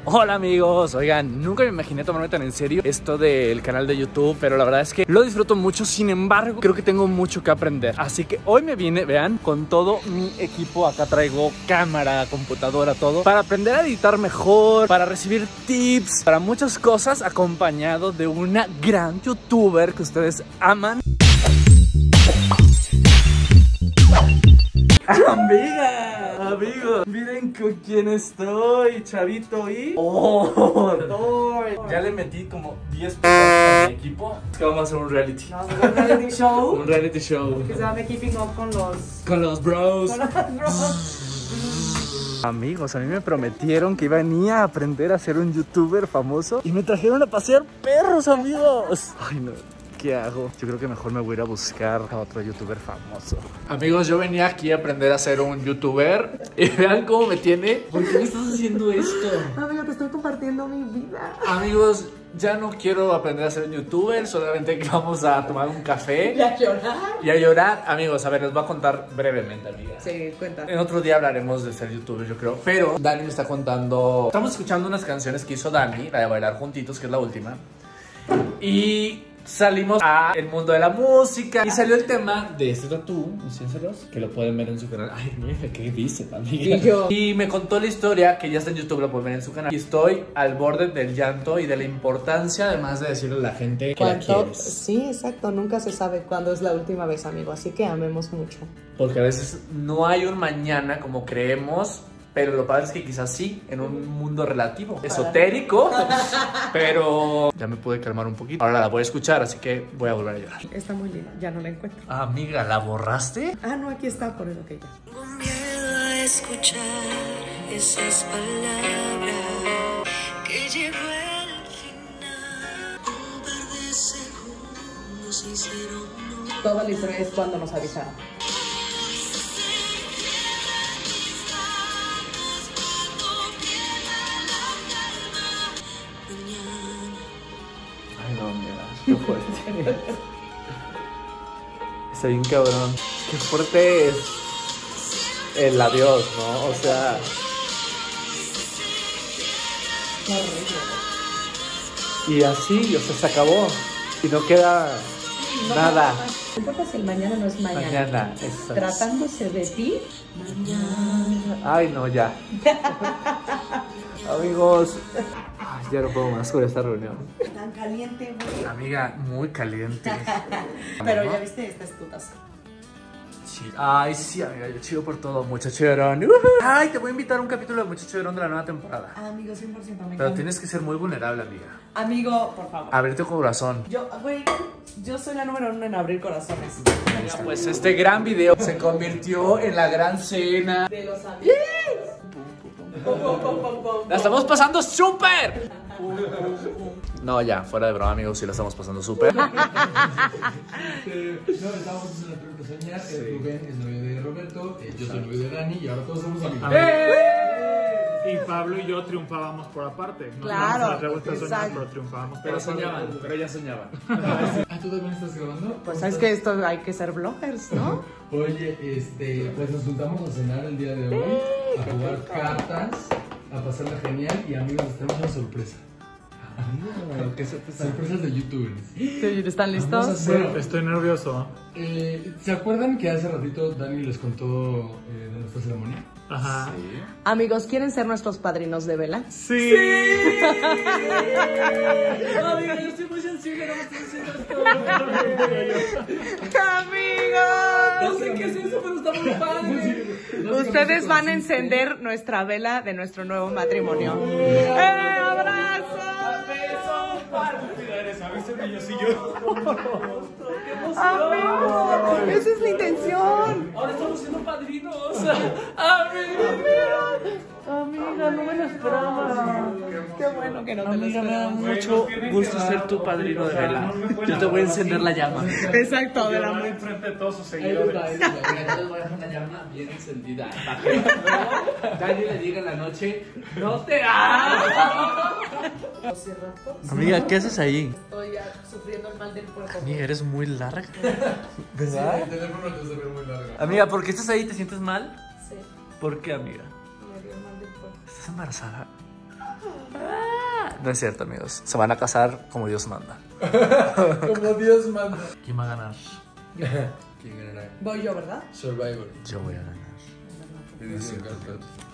Hola amigos, oigan, nunca me imaginé tomarme tan en serio esto del canal de YouTube, pero la verdad es que lo disfruto mucho. Sin embargo, creo que tengo mucho que aprender, así que hoy me vine, vean, con todo mi equipo. Acá traigo cámara, computadora, todo, para aprender a editar mejor, para recibir tips, para muchas cosas, acompañado de una gran youtuber que ustedes aman. Amiga, amigos, miren con quién estoy, Chavito y... Ya le metí como 10 pesos a mi equipo. Es que vamos a hacer un reality. No, un reality show. Un reality show. Que se llama Keeping Up con los bros. Con los bros. Amigos, a mí me prometieron que iban a aprender a ser un youtuber famoso y me trajeron a pasear perros, amigos. Ay, no. ¿Qué hago? Yo creo que mejor me voy a ir a buscar a otro youtuber famoso. Amigos, yo venía aquí a aprender a ser un youtuber y vean cómo me tiene. ¿Por qué me estás haciendo esto? Amigo, te estoy compartiendo mi vida. Amigos, ya no quiero aprender a ser un youtuber, solamente que vamos a tomar un café. ¿Y a llorar? Y a llorar. Amigos, a ver, les voy a contar brevemente, amiga. Sí, cuenta. En otro día hablaremos de ser youtuber, yo creo. Pero Dani me está contando... Estamos escuchando unas canciones que hizo Dani, la de Bailar Juntitos, que es la última. Y... salimos a el mundo de la música y salió el tema de este tatú, enséñaselos, que lo pueden ver en su canal. Ay, mira, qué dice, amiga. Y me contó la historia, que ya está en YouTube, lo pueden ver en su canal. Y estoy al borde del llanto y de la importancia, además de decirle a la gente que la quieres. Sí, exacto, nunca se sabe cuándo es la última vez, amigo, así que amemos mucho. Porque a veces no hay un mañana como creemos. Pero lo padre es que quizás sí, en un mundo relativo, esotérico. Pero ya me pude calmar un poquito. Ahora la voy a escuchar, así que voy a volver a llorar. Está muy linda, ya no la encuentro. Amiga, ¿la borraste? Ah, no, aquí está, por eso que ya. Tengo miedo a escuchar esas palabras que llegó el final. Un par de segundos se hicieron. Toda la historia es cuando nos avisaron. Ay, no, mira, qué fuerte. Está bien cabrón. Qué fuerte es el adiós, ¿no? O sea... Qué horrible. Y así, o sea, se acabó. Y no queda nada. No importa si el mañana no es mañana. Mañana, exacto. Tratándose de ti, mañana. Ay, no, ya. Amigos, ay, ya no puedo más con esta reunión. Tan caliente, güey. Amiga, muy caliente. Pero ya viste, esta es tu taza. Ay, sí, amiga, yo chido por todo, Muchacho Llorón. Ay, te voy a invitar a un capítulo de Muchacho Llorón de la nueva temporada. Amigo, 100% amigo. Pero tienes que ser muy vulnerable, amiga. Amigo, por favor. Abrir tu corazón. Yo soy la número 1 en abrir corazones. Pues este gran video se convirtió en la gran cena. De los amigos. ¡La estamos pasando súper! No, ya, fuera de broma, amigos, sí la estamos pasando súper. No, estamos haciendo la pregunta soñar. Rubén es novio de Roberto, yo soy novio de Dani y ahora todos somos amigos. Y Pablo y yo triunfábamos por aparte. No Claro, nos gusta soñar, exacto. pero triunfábamos por Pero aparte. soñaban, pero ya soñaban. Ah, ¿tú también estás grabando? Pues sabes que esto hay que ser bloggers, ¿no? Oye, pues nos juntamos a cenar el día de hoy, a jugar cartas, a pasarla genial y amigos, les tenemos una sorpresa. ¿Qué sorpresa? Sorpresas de youtubers. ¿Están Vamos a listos? hacer- Estoy nervioso. ¿Se acuerdan que hace ratito Dani les contó de nuestra ceremonia? Ajá. Amigos, ¿quieren ser nuestros padrinos de vela? Sí. Amiga, yo estoy muy sensible, no me estoy diciendo esto. ¡Amigos! No sé qué es eso, pero está muy padre. Ustedes van a encender nuestra vela de nuestro nuevo matrimonio. ¡Abrazo! ¡Amigos! ¡Esa es la intención! Ahora estamos siendo padrinos. Amiga, no me lo esperaba. ¡Qué bueno que no te lo Amiga, me da esperabas! mucho gusto ser tu padrino de vela. Yo te voy a encender la llama. Exacto, de la muy... Enfrente de todos sus Yo seguidores. les voy a dejar una llama bien encendida. Para que Dani le diga en la noche, no te Amiga, ¿qué haces ahí? Estoy ya sufriendo el mal del cuerpo. Amiga, eres muy larga. ¿Verdad? El teléfono te se ve muy larga. Amiga, ¿por qué estás ahí? ¿Te sientes mal? Sí, ¿Por qué, amiga? me dio el mal del cuerpo. ¿Estás embarazada? No es cierto, amigos. Se van a casar como Dios manda. Como Dios manda. ¿Quién va a ganar? ¿Quién ganará? Voy yo, ¿verdad? Survivor. Yo voy a ganar. Edición carpeta.